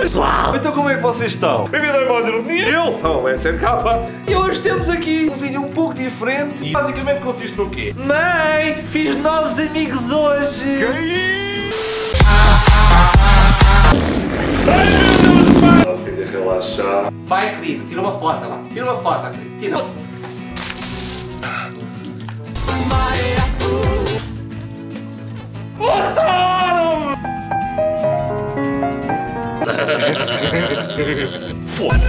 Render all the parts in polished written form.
Pessoal, então como é que vocês estão? Bem-vindo ao Modo Ironia. Eu sou o SNK e hoje temos aqui um vídeo um pouco diferente. E basicamente consiste no quê? Mãe, fiz novos amigos hoje. Oh, filha, relaxar. Vai, querido, tira uma foto lá. Tira uma foto, querido. Tira. Foda.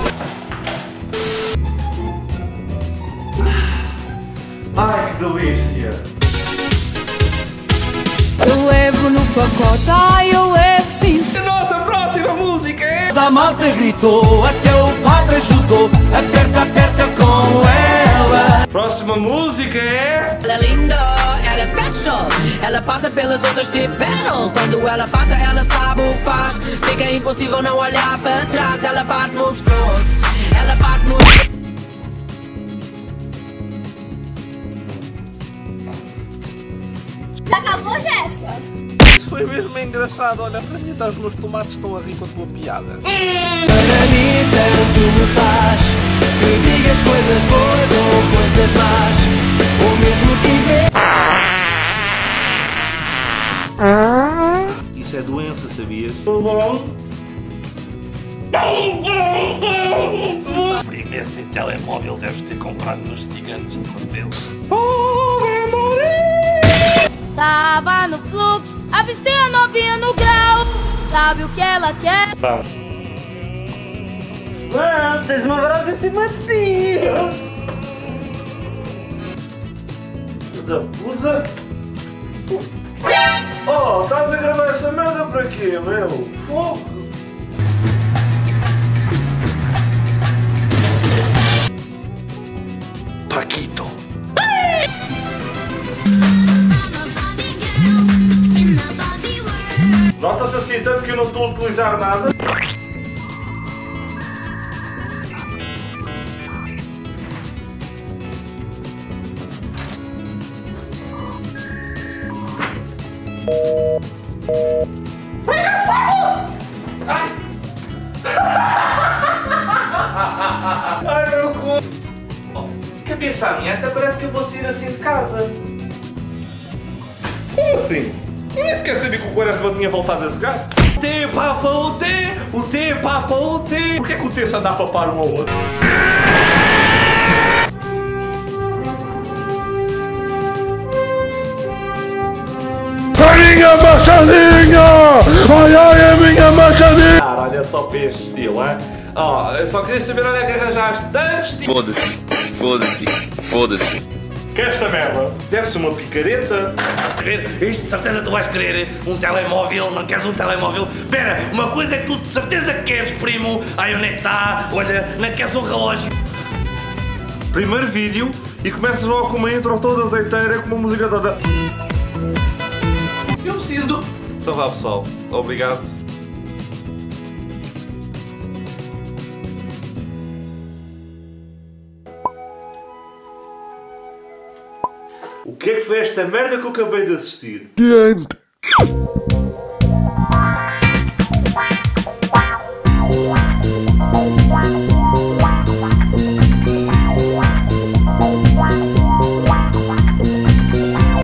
Ai, que delícia. Eu levo no pacote, ai eu levo sim. A nossa próxima música é... A malta gritou, até o padre ajudou. Aperta, aperta com ela. Próxima música é... Ela é linda, ela é special. Ela passa pelas outras de battle. Quando ela passa, ela sabe o que faz. Fica impossível não olhar para trás. Ela bate moves cross. Ela bate moves... Já acabou, Jéssica? Isso foi mesmo engraçado. Olha, para mim, os meus tomates estão a rir com a tua piada. Para mim tanto me faz que digas coisas boas ou coisas más, ou mesmo que Isso é doença, sabias? Primo, esse telemóvel deves ter comprado nos ciganos, de certeza. Tava no fluxo, avistei a novinha no grau. Sabe o que ela quer? Vamos. Mano, tens uma barata em cima de ti. Usa. Oh, estás a gravar essa merda para quê, meu? Fogo! Paquito. Nota-se assim tanto que eu não estou a utilizar nada. Ai, meu cu! Cabeça a minha, até parece que eu vou sair assim de casa. Como assim? Eu nem sequer sabia que o Quaresma tinha voltado a jogar. O T papa o T, o T papa o T. Porquê que o T se anda a papar um ao outro? A minha machadinha! Ai ai, a minha machadinha! Ah, olha só para este estilo, hein? Oh, eu só queria saber onde é que arranjaste tantos tipos. Foda-se, foda-se, foda-se. Que esta merda deve-se uma picareta. Isto de certeza tu vais querer um telemóvel, não queres um telemóvel? Pera, uma coisa é que tu de certeza queres, primo. Ai, onde é que está? Olha, não queres um relógio? Primeiro vídeo e começas logo com uma intro toda azeiteira com uma música toda. Eu preciso. Então vá pessoal, obrigado. O que é que foi esta merda que eu acabei de assistir? Diante!